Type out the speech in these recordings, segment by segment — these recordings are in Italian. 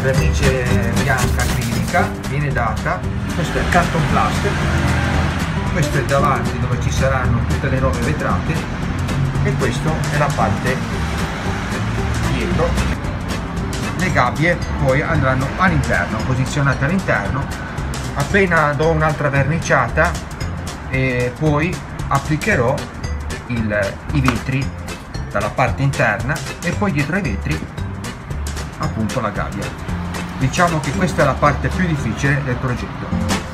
vernice bianca acrilica, viene data. Questo è il carton plast, questo è il davanti dove ci saranno tutte le robe vetrate, e questo è la parte dietro. Le gabbie poi andranno all'interno, posizionate all'interno. Appena do un'altra verniciata e poi applicherò i vetri dalla parte interna e poi dietro ai vetri appunto la gabbia. Diciamo che questa è la parte più difficile del progetto.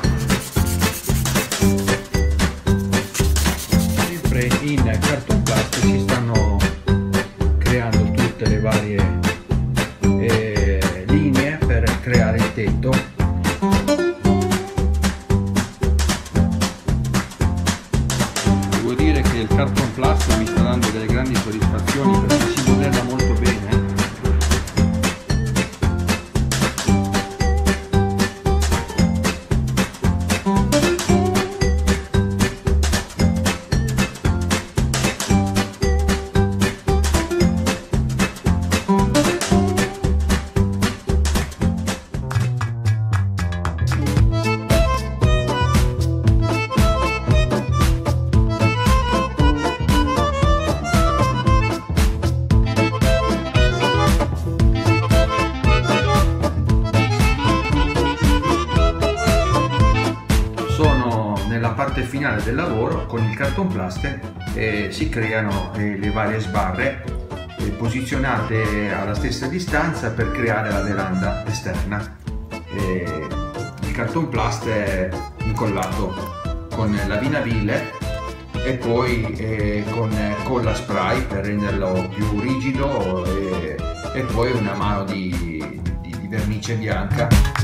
Sempre in carton plast si stanno creando tutte le varie linee per creare il tetto. Devo dire che il carton plast mi sta dando delle grandi soddisfazioni perché si modella molto bene. Nella parte finale del lavoro con il carton plast si creano le varie sbarre posizionate alla stessa distanza per creare la veranda esterna. Il carton plast è incollato con la vinaville e poi con colla spray per renderlo più rigido e poi una mano di vernice bianca.